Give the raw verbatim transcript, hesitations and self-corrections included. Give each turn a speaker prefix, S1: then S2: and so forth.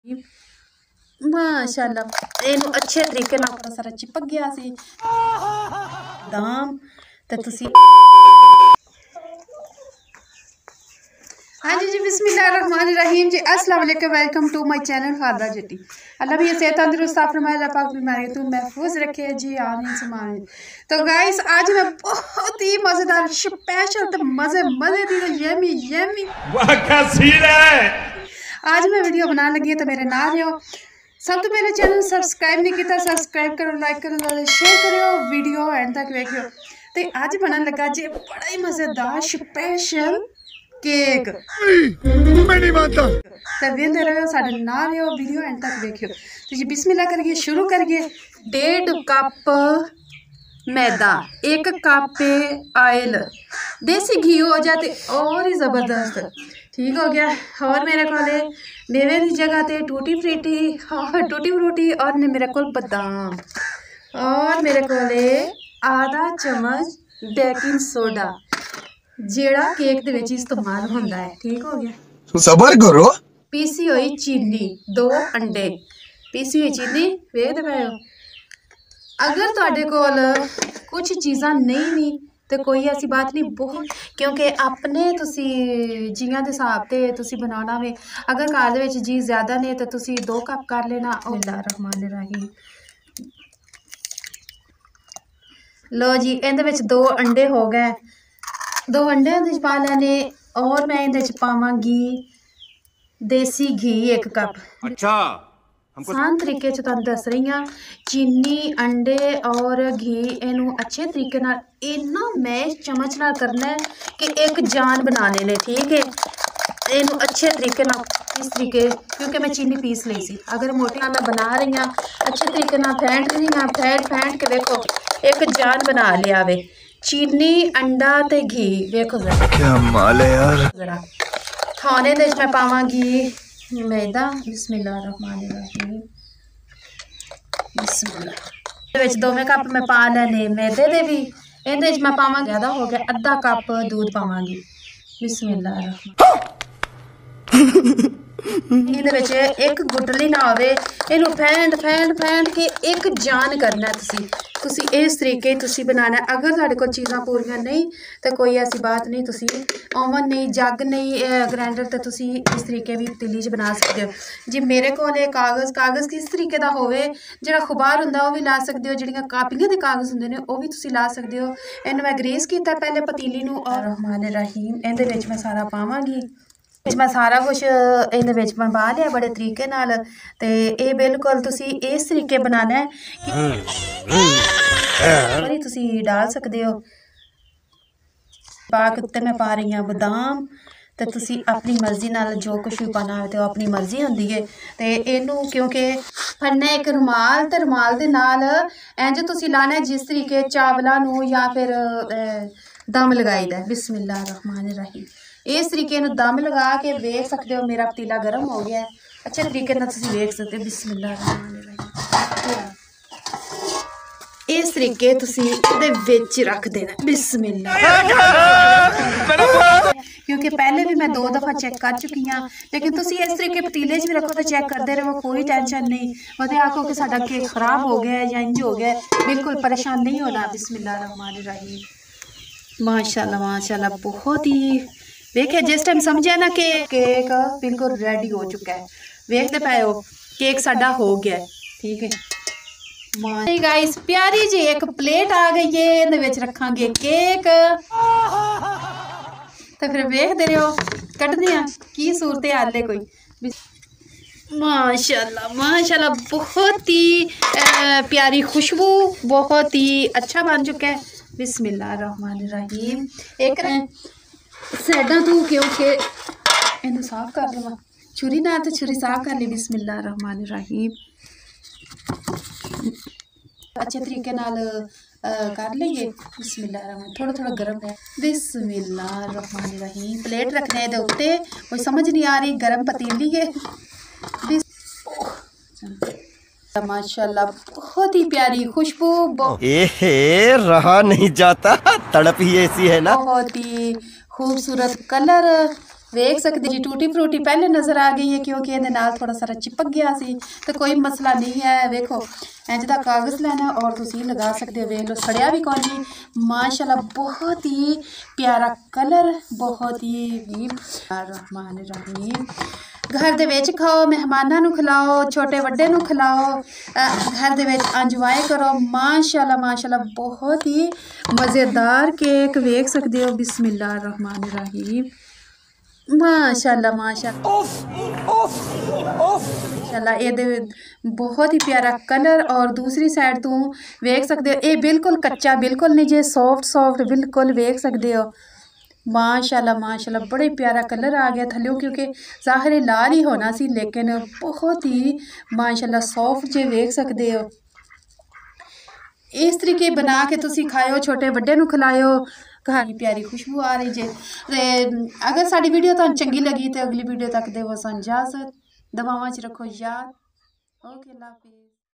S1: माशाल्लाह इनू अच्छे तरीके नाल थोड़ा सारा चिपक गया सी दाम ते तुसी। हाँ जी जी बिस्मिल्लाहिर्रहमानिर्रहीम जी अस्सलाम वालेकुम वेलकम टू माय चैनल फादा जटी। अल्लाह भी सेहत तंदुरुस्त फरमाए, अल्लाह पाक बीमारी तो महफूज रखे जी, आमीन सुमान। तो गाइस आज मैं बहुत ही मजेदार स्पेशल तो मजे मजे दी यमी यमी वाह क्या सीन है आज मैं वीडियो बनाने लगी तो मेरे नाल हो। सब तो मेरे चैनल सब्सक्राइब नहीं किया, सब्सक्राइब करो, लाइक करो, शेयर करो, वीडियो एंड तक देखियो। तो आज बनने लगा जी बड़ा ही मजेदार स्पेशल केक। मैं नहीं मानता तो वेंदे रहो साडे नाल हो, वीडियो एंड तक देखियो। तो जी बिस्मिल्लाह करिए, शुरू करिए। डेढ़ कप मैदा, एक कप ऑयल, देसी घी हो जाते और ही जबरदस्त ठीक हो गया। और मेरे को मेवे की जगह ते टूटी फ्रूटी और टूटी फ्रूटी और ने मेरे को बादाम और मेरे को आधा चम्मच बेकिंग सोडा जेड़ा केक दे विच इस्तेमाल होंदा है ठीक हो गया। तो सबर करो। पीसी हुई चीनी, दो अंडे, पीसी हुई चीनी वेख दे पाओ। अगर तुहाडे कोल कुछ चीज़ां नहीं भी तो कोई ऐसी बात नहीं, बहुत क्योंकि अपने तुसी जियां दे हिसाब ते तुसी बनाना वे। अगर घर दे विच जी ज़्यादा ने तो तुसी दो कप कर लेना। बिस्मिल्लाहिर्रहमानिर्रहीम। लो जी इहदे विच दो अंडे हो गए, दो अंडे इहदे पा लैने और मैं इहदे च पावांगी देसी घी एक कप। अच्छा आसान तरीके च तुहानूं दस रही हाँ। चीनी अंडे और घी इनू अच्छे तरीके नाल इन्ना मैश चमच नाल करना है कि एक जान बना लेने ठीक है। इनू अच्छे तरीके नाल इस तरीके क्योंकि मैं चीनी पीस ली सी, अगर मोटी मैं बना रही हाँ अच्छे तरीके नाल फेंट रही हाँ, फेंट फेंट के देखो एक जान बना लिया वे। चीनी अंडा ते घी देखो जरा क्या माल है यार। जरा खाने दे मैं पावांगी मैदा। बिस्मिल्लाहिर्रहमानिर्रहीम। बिस्मिल्लाह विच दोवें कप मैं पा लेने मैदे दे भी। इहदे विच मैं पावांगी ज़्यादा हो गया अद्धा कप दूध पावांगी। बिस्मिल्लाहिर्रहमानिर्रहीम। इहदे विच एक गुटली ना होवे, इनू फैंट फैंट फैंट के एक जान करना है तुसी तुसी इस तरीके तुसी बनाना है। अगर तुहाडे कोल चीज़ां पूरियां नहीं तो कोई ऐसी बात नहीं, तुसी ओवन नहीं जग नहीं ग्राइंडर तो तुसी इस तरीके भी पतीली च बना सकते हो जी। मेरे कोल कागज़ कागज़ किस तरीके का होवे जिहड़ा खुबार हुंदा ओह भी ला सकते हो, जिहड़ियां कापियां दे कागज़ हुंदे ने ओह भी तुसी ला सकते हो। इहनूं मैं ग्रीस कीता पहले पतीली नूं। और रहमानिर्रहीम इहदे विच मैं सारा पावांगी, मैं सारा कुछ इहदे विच मैं पा लिया बड़े तरीके नाल। ते ये बिल्कुल तुसी इस तरीके बनाना है कि तुसी डाल सकते हो। पाक उत्ते मैं पा रही हाँ बादाम, तो तुसी अपनी मर्जी नाल जो कुछ भी पाना है तो अपनी मर्जी होंदी है। तो इनू क्योंकि फड़ना एक रुमाल ते रुमाल दे नाल इंज तुसी लाना है जिस तरीके चावलों नू या फिर दम लगाई दा। बिस्मिल्लाहिर्रहमानिर्रहीम। इस तरीके नू दम लगा के वेख सकते हो मेरा पतीला गर्म हो गया है, अच्छे तरीके नाल तुसी वेख सकते हो। बिस्मिल्लाहिर्रहमानिर्रहीम। इस तरीके तुसी दे विच रख देना। बिस्मिल्लाह। क्योंकि पहले भी मैं दो दफ़ा चेक कर चुकी हाँ, लेकिन तुसी इस तरीके पतीले च भी रखो तो चेक करते रहो, कोई टेंशन नहीं। मतलब आखो कि साडा केक खराब हो गया या इंज हो गया, बिल्कुल परेशान नहीं होना। बिस्मिल्लाहिर्रहमानिर्रहीम। माशाल्लाह माशाल्लाह बहुत ही देखिए जिस टाइम समझे ना कि केक बिल्कुल रेडी हो चुका है, देखते पाए हो केक साडा हो गया है ठीक है। गाइस प्यारी जी एक प्लेट आ गई है, इहदे विच रखांगे केक। तो फिर वेखदे रहो कटदे हां की सूरत हाल है कोई। माशाल्लाह माशाल्लाह बहुत ही प्यारी खुशबू, बहुत ही अच्छा बन चुका है। बिस्मिल्लाहिर्रहमानिर्रहीम। एक साइडा तो क्योंकि इन्हें साफ कर लवा छुरी ना तो छुरी साफ कर ली। बिस्मिल्लाहिर्रहमानिर्रहीम। अच्छे तरीके नाल कर लेंगे। बिस्मिल्लाहिर्रहमानिर्रहीम। थोड़ा थोड़ा गर्म है। बिस्मिल्लाहिर्रहमानिर्रहीम। प्लेट रखने दे उत्ते कोई समझ नहीं आ रही, गर्म पतीली है। माशाल्लाह बहुत ही प्यारी खुशबू,
S2: एहे रहा नहीं जाता, तड़प ही ऐसी है ना।
S1: बहुत ही खूबसूरत कलर वेख सकते जी टूटी फ्रूटी पहले नज़र आ गई है क्योंकि ये नाल थोड़ा सारा चिपक गया सी तो कोई मसला नहीं है। वेखो इंज दा कागज़ लेना और तुसी लगा सकते हो। वेख लो सड़िया भी कौन जी माशाल्लाह बहुत ही प्यारा कलर बहुत ही रहमान रहीम। घर दे विच खाओ मेहमानां नूं खिलाओ छोटे वड्डे नूं खिलाओ घर दे विच इंजॉय करो माशाल्लाह माशाल्लाह बहुत ही मज़ेदार केक वेख सकते हो। बिस्मिल्लाह रहमान रहीम माशाल्लाह माशाल्लाह माशाल्लाह ये बहुत ही प्यारा कलर और दूसरी साइड तू वेख सकते हो ये बिल्कुल कच्चा बिल्कुल नहीं जे सॉफ्ट सॉफ्ट बिल्कुल वेख सकते हो माशाल्लाह माशाल्लाह बड़े प्यारा कलर आ गया थल्लों क्योंकि ज़ाहिर लाल ही होना सी लेकिन बहुत ही माशाल्लाह सॉफ्ट जे वेख सकते हो। इस तरीके बना के तुसी खाओ छोटे वड्डे नूं खिलाओ घर की प्यारी खुशबू आ रही जे। अगर साडी वीडियो तुहानूं चंगी लगी तो अगली वीडियो तक देवो सन इजाजत दुआवां च रखो याद। ओके अल्लाह हाफिज़।